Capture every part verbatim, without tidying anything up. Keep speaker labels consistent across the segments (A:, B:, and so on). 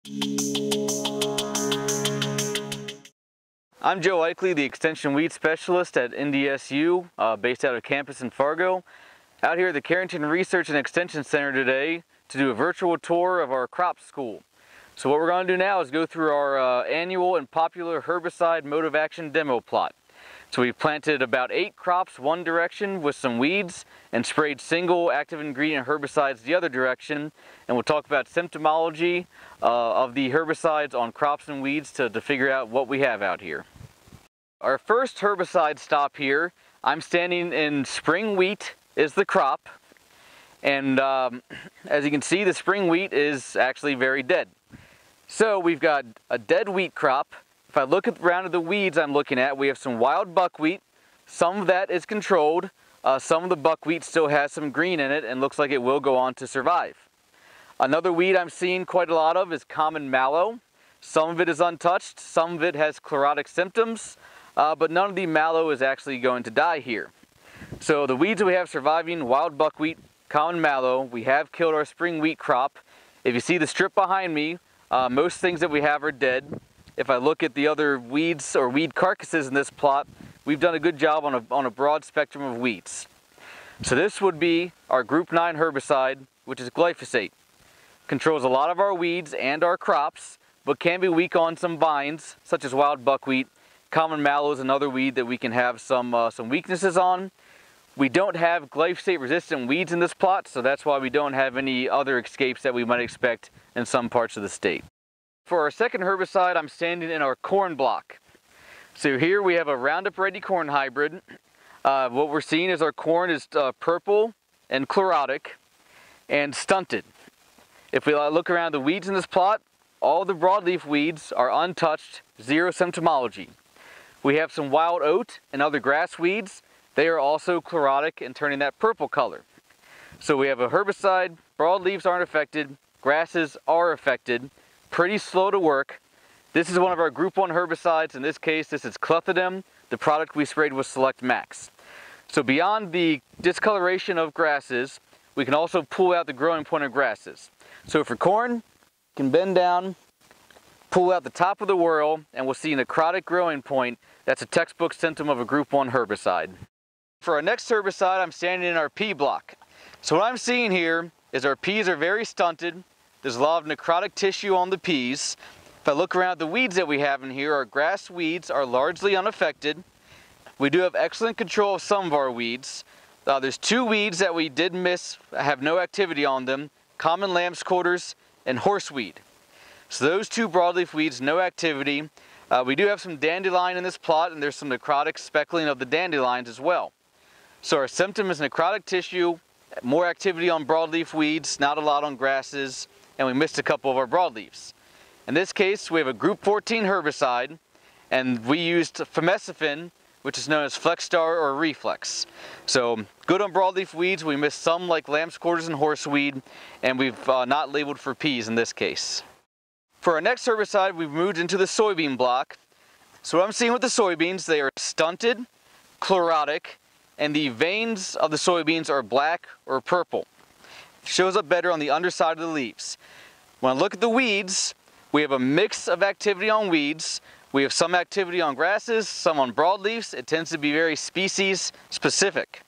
A: I'm Joe Eichley, the Extension Weed Specialist at N D S U, uh, based out of campus in Fargo. Out here at the Carrington Research and Extension Center today to do a virtual tour of our crop school. So what we're going to do now is go through our uh, annual and popular herbicide mode of action demo plot. So we've planted about eight crops one direction with some weeds and sprayed single active ingredient herbicides the other direction. And we'll talk about symptomology uh, of the herbicides on crops and weeds to, to figure out what we have out here. Our first herbicide stop here, I'm standing in spring wheat is the crop. And um, as you can see, the spring wheat is actually very dead. So we've got a dead wheat crop. If I look at around the weeds I'm looking at, we have some wild buckwheat. Some of that is controlled. Uh, some of the buckwheat still has some green in it and looks like it will go on to survive. Another weed I'm seeing quite a lot of is common mallow. Some of it is untouched, some of it has chlorotic symptoms, uh, but none of the mallow is actually going to die here. So the weeds that we have surviving, wild buckwheat, common mallow, we have killed our spring wheat crop. If you see the strip behind me, uh, most things that we have are dead. If I look at the other weeds or weed carcasses in this plot, we've done a good job on a, on a broad spectrum of weeds. So this would be our group nine herbicide, which is glyphosate. Controls a lot of our weeds and our crops, but can be weak on some vines, such as wild buckwheat. Common mallow is another weed that we can have some, uh, some weaknesses on. We don't have glyphosate resistant weeds in this plot, so that's why we don't have any other escapes that we might expect in some parts of the state. For our second herbicide, I'm standing in our corn block. So here we have a Roundup Ready corn hybrid. Uh, what we're seeing is our corn is uh, purple and chlorotic and stunted. If we look around the weeds in this plot, all the broadleaf weeds are untouched, zero symptomology. We have some wild oat and other grass weeds. They are also chlorotic and turning that purple color. So we have a herbicide, broadleaves aren't affected, grasses are affected, pretty slow to work. This is one of our group one herbicides. In this case, this is clethodim. The product we sprayed was Select Max. So beyond the discoloration of grasses, we can also pull out the growing point of grasses. So for corn, you can bend down, pull out the top of the whorl, and we'll see a necrotic growing point. That's a textbook symptom of a group one herbicide. For our next herbicide, I'm standing in our pea block. So what I'm seeing here is our peas are very stunted. There's a lot of necrotic tissue on the peas. If I look around the weeds that we have in here, our grass weeds are largely unaffected. We do have excellent control of some of our weeds. Uh, there's two weeds that we did miss, have no activity on them, common lamb's quarters and horseweed. So those two broadleaf weeds, no activity. Uh, we do have some dandelion in this plot, and there's some necrotic speckling of the dandelions as well. So our symptom is necrotic tissue, more activity on broadleaf weeds, not a lot on grasses, and we missed a couple of our broadleaves. In this case, we have a group fourteen herbicide, and we used famecifin, which is known as Flexstar or Reflex. So good on broadleaf weeds. We missed some like lamb's quarters and horseweed, and we've uh, not labeled for peas in this case. For our next herbicide, we've moved into the soybean block. So what I'm seeing with the soybeans, they are stunted, chlorotic, and the veins of the soybeans are black or purple. It shows up better on the underside of the leaves. When I look at the weeds, we have a mix of activity on weeds. We have some activity on grasses, some on broadleaves. It tends to be very species specific.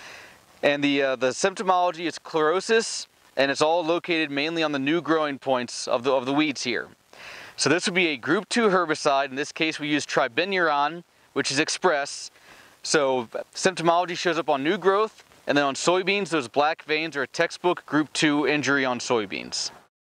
A: And the, uh, the symptomology is chlorosis, and it's all located mainly on the new growing points of the, of the weeds here. So this would be a group two herbicide. In this case, we use tribenuron, which is express. So symptomology shows up on new growth, and then on soybeans, those black veins are a textbook group two injury on soybeans.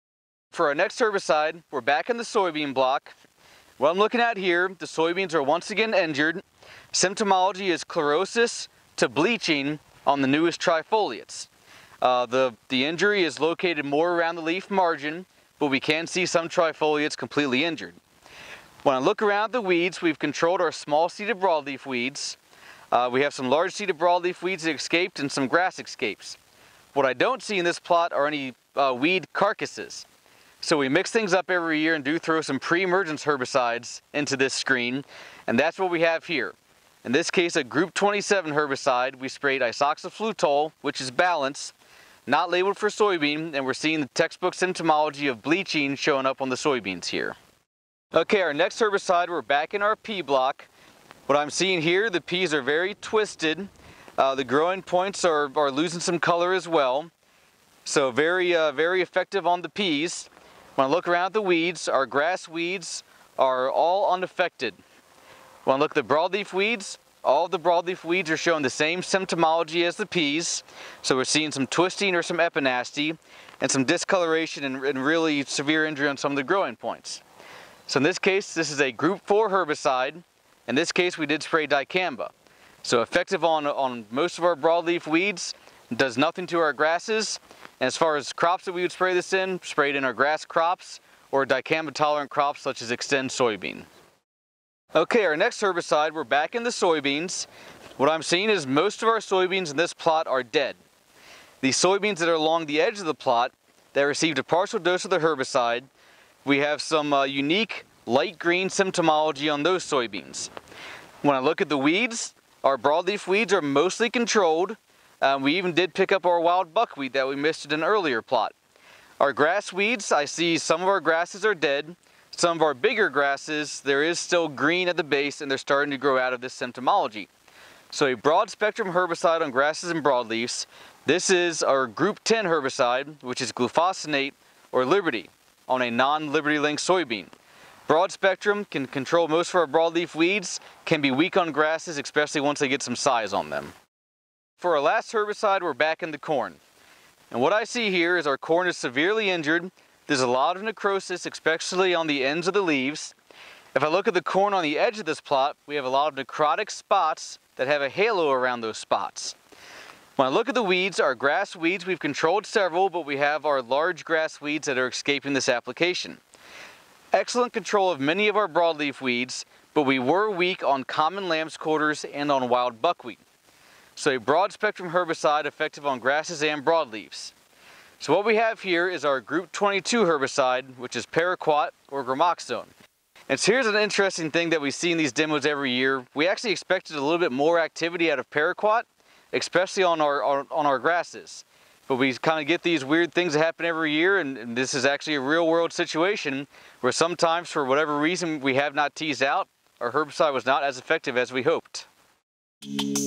A: For our next herbicide, we're back in the soybean block. What I'm looking at here, the soybeans are once again injured. Symptomology is chlorosis to bleaching on the newest trifoliates. Uh, the, the injury is located more around the leaf margin, but we can see some trifoliates completely injured. When I look around the weeds, we've controlled our small-seeded broadleaf weeds. Uh, we have some large-seeded broadleaf weeds that escaped and some grass escapes. What I don't see in this plot are any uh, weed carcasses. So we mix things up every year and do throw some pre-emergence herbicides into this screen, and that's what we have here. In this case, a group twenty-seven herbicide. We sprayed isoxaflutol, which is balanced, not labeled for soybean, and we're seeing the textbook symptomology of bleaching showing up on the soybeans here. Okay, our next herbicide, we're back in our pea block. What I'm seeing here, the peas are very twisted. Uh, the growing points are, are losing some color as well. So very, uh, very effective on the peas. When I look around at the weeds, our grass weeds are all unaffected. When I look at the broadleaf weeds, all of the broadleaf weeds are showing the same symptomology as the peas. So we're seeing some twisting or some epinasty and some discoloration and, and really severe injury on some of the growing points. So in this case, this is a group four herbicide. In this case, we did spray dicamba. So effective on, on most of our broadleaf weeds, does nothing to our grasses. And as far as crops that we would spray this in, sprayed in our grass crops or dicamba tolerant crops such as Extend soybean. Okay, our next herbicide, we're back in the soybeans. What I'm seeing is most of our soybeans in this plot are dead. The soybeans that are along the edge of the plot that received a partial dose of the herbicide, we have some uh, unique light green symptomology on those soybeans. When I look at the weeds, our broadleaf weeds are mostly controlled. Um, we even did pick up our wild buckwheat that we missed in an earlier plot. Our grass weeds, I see some of our grasses are dead. Some of our bigger grasses, there is still green at the base and they're starting to grow out of this symptomology. So a broad spectrum herbicide on grasses and broadleafs. This is our group ten herbicide, which is glufosinate or Liberty on a non-Liberty Link soybean. Broad spectrum, can control most of our broadleaf weeds, can be weak on grasses, especially once they get some size on them. For our last herbicide, we're back in the corn. And what I see here is our corn is severely injured. There's a lot of necrosis, especially on the ends of the leaves. If I look at the corn on the edge of this plot, we have a lot of necrotic spots that have a halo around those spots. When I look at the weeds, our grass weeds, we've controlled several, but we have our large grass weeds that are escaping this application. Excellent control of many of our broadleaf weeds, but we were weak on common lamb's quarters and on wild buckwheat. So a broad spectrum herbicide effective on grasses and broadleaves. So what we have here is our group twenty-two herbicide, which is paraquat or gramoxone. And so here's an interesting thing that we see in these demos every year. We actually expected a little bit more activity out of paraquat, especially on our, our, on our grasses. But we kind of get these weird things that happen every year, and, and this is actually a real world situation where sometimes for whatever reason we have not teased out, our herbicide was not as effective as we hoped.